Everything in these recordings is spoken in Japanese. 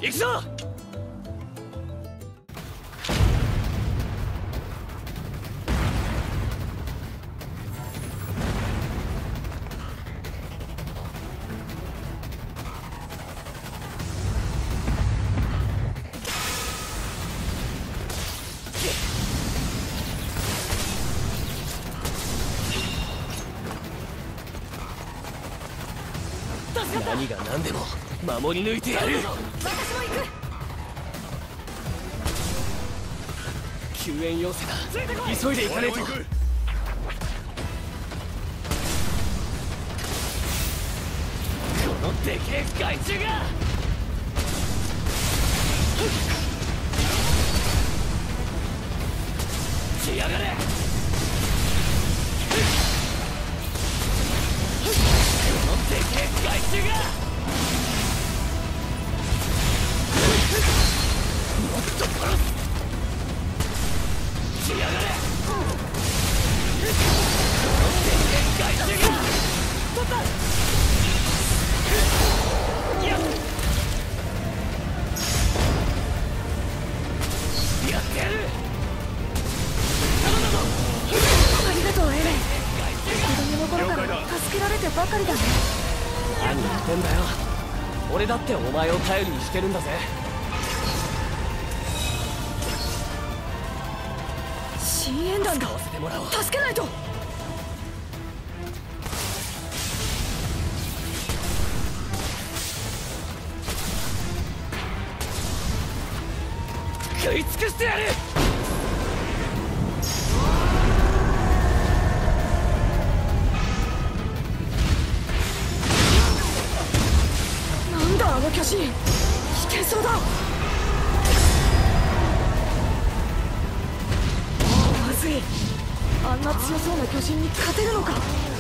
行くぞ。何が何でも守り抜いてやる。私も行く。救援要請だ。急いで行かねえと。このでけえ害虫が来やがれ。でけえ害虫がもっと殺す。来やがれ。でけえ害虫が取った。やってやる。頼んだぞ。 ありがとうエレン。子供の頃から助けられてばかりだね。 何言ってんだよ。俺だってお前を頼りにしてるんだぜ。 深淵団だ。 使わせてもらおう。 助けないと。 食い尽くしてやる。 なんだあの巨人、危険そうだ。まずい。あんな強そうな巨人に勝てるのか。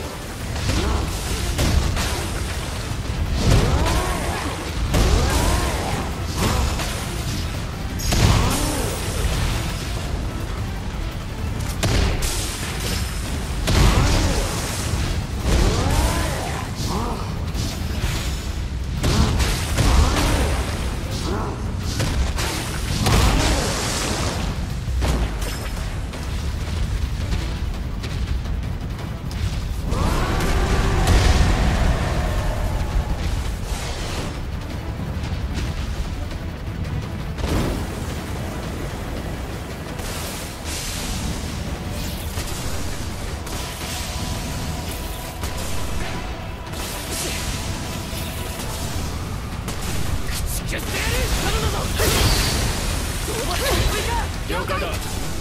了解だ。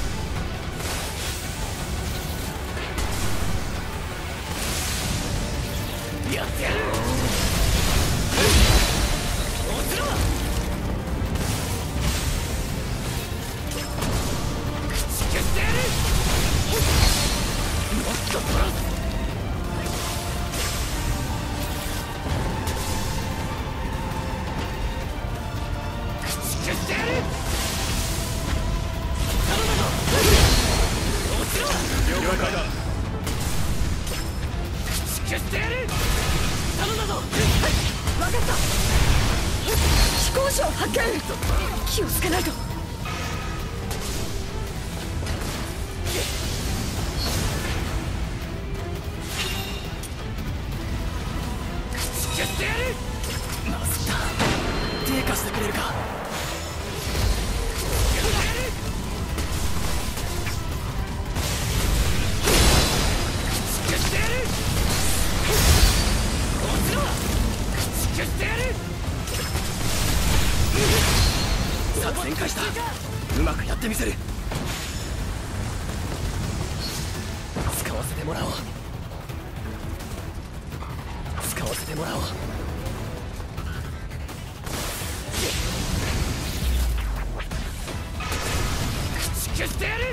やってやる。落ちろ。駆逐してやる。もっと殺す。駆逐してやる。了解だ。駆逐してやる。頼んだぞ。はい、 分かった。飛行士を発見。気をつけないと。 駆逐してやる。マスター、手貸してくれるか。作戦開始だ。うまくやってみせる。使わせてもらおう。使わせてもらおう。駆逐してやる。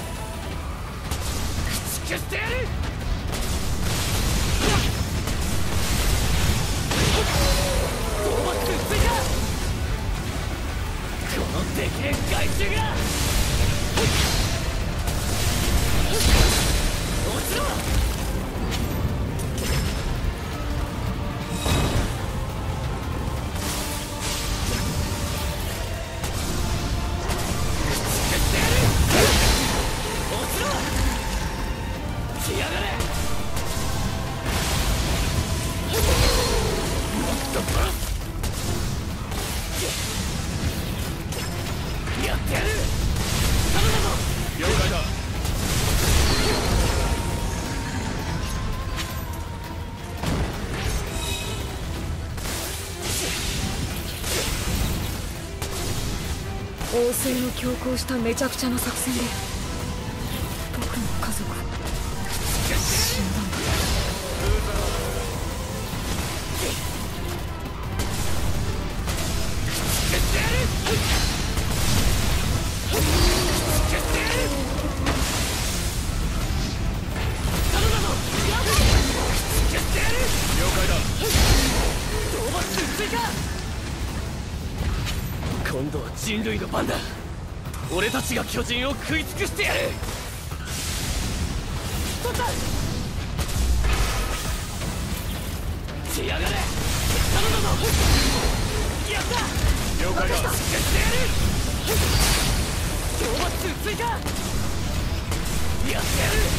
駆逐してやる。 敵連回収が落ちろ。 王政の強行しためちゃくちゃな作戦で僕の家族は死んだんだ。 今度は人類の番だ。俺たちが巨人を食い尽くしてやる。取った。しやがれ。頼んだぞ。やった。 了解だ。 やってやる。討伐数追加。やってやる。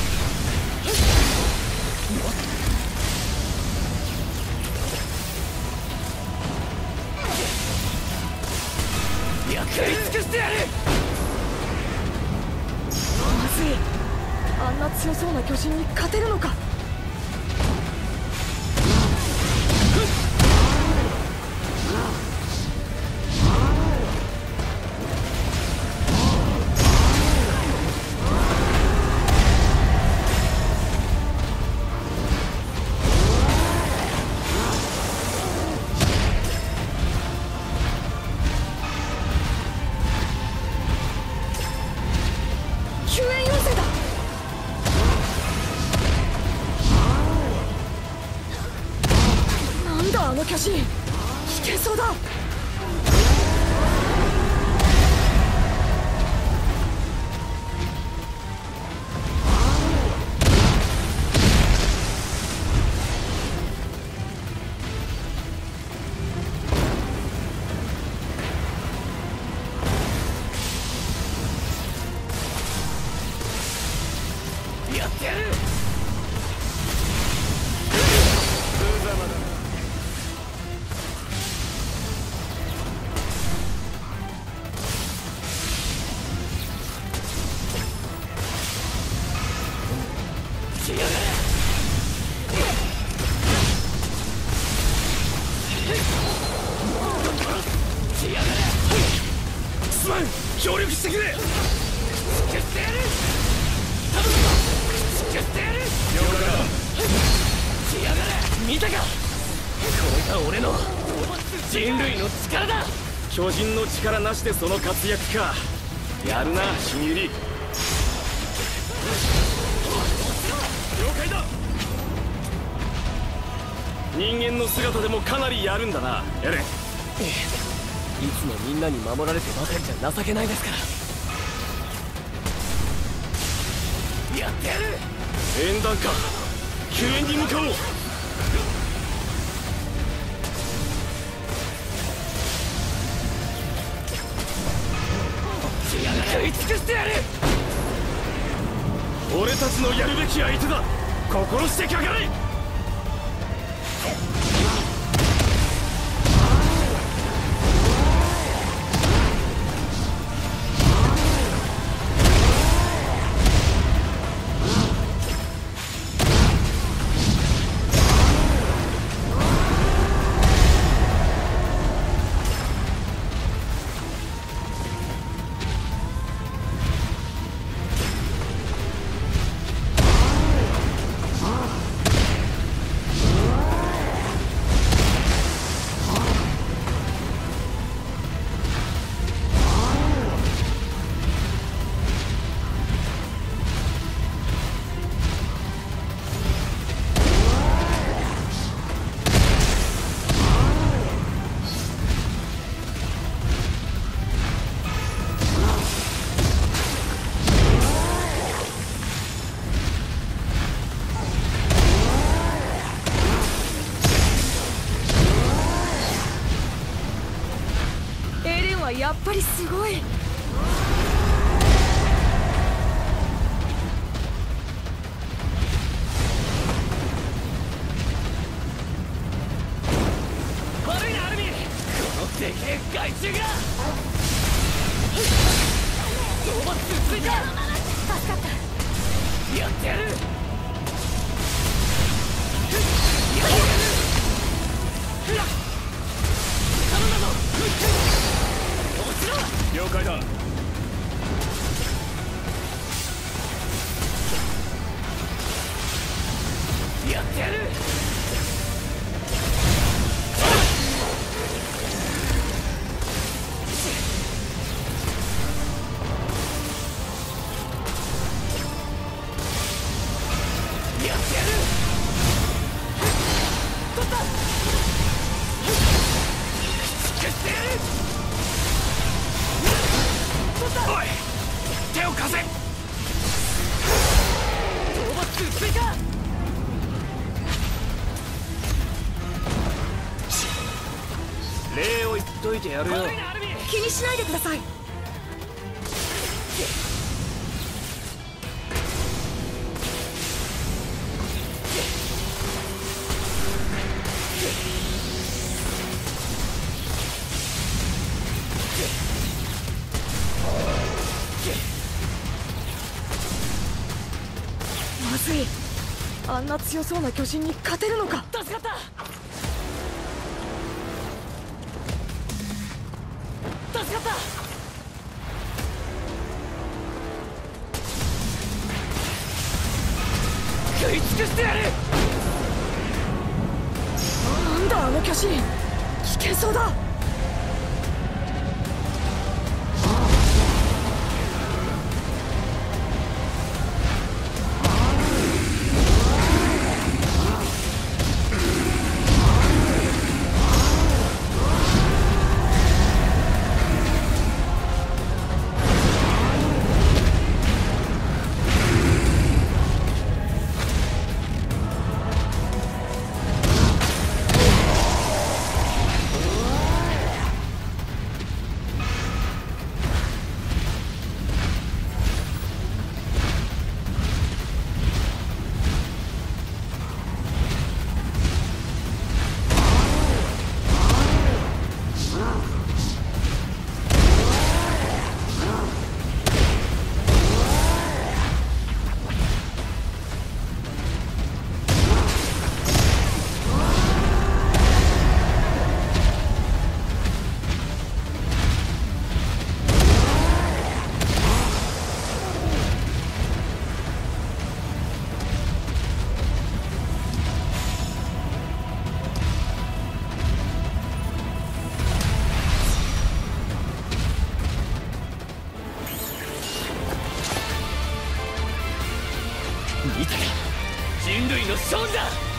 食い尽くしてやる。 まずい。あんな強そうな巨人に勝てるのか。救援要請だ。なんだあの巨人、危険そうだ。 やってやる。しやがれ。しやがれ。すまん、協力してくれ。消してやる。頼むぞ。消してやる。了解だ。しやがれ。見たか。これが俺の人類の力だ。 巨人の力なしでその活躍か。やるな、新百合。了解だ。人間の姿でもかなりやるんだな、エレン。 いつもみんなに守られてばかりじゃ情けないですから。やってやる。 縁談か。救援に向かおう。 食い尽くしてやる。 俺たちのやるべき相手だ。心してかかれ。 やっぱりすごい。 悪いなアルミン、このでけえ害虫がロボットついた。助かった。やってやる。頼んだぞ。落ちろ。 了解だ。 やってやる。 おい、手を貸せ。 ロボット追加。 礼を言っといてやるよ。 悪いなアルミン。 気にしないでください。まずい。あんな強そうな巨人に勝てるのか。 助かった。助かった。食い尽くしてやる。 なんだあの巨人、危険そうだ。 見たか、人類の勝利だ。